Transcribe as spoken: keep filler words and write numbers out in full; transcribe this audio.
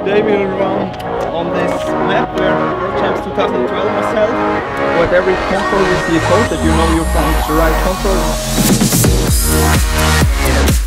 today we'll run on this map where World Champs twenty twelve was held. With every control you see a code that you know you found the right control.